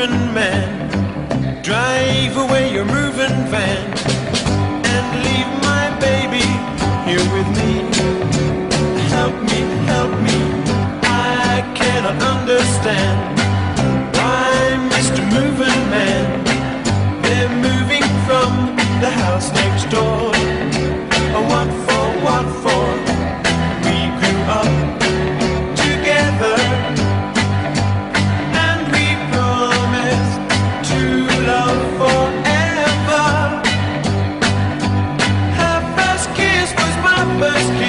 moving man. Drive away your moving van and leave my baby here with me. Help me, help me, I cannot understand why Mr. Moving Man, they're moving from the house next door. What for, what for? We grew up together and we promised to love forever. Her first kiss was my first kiss.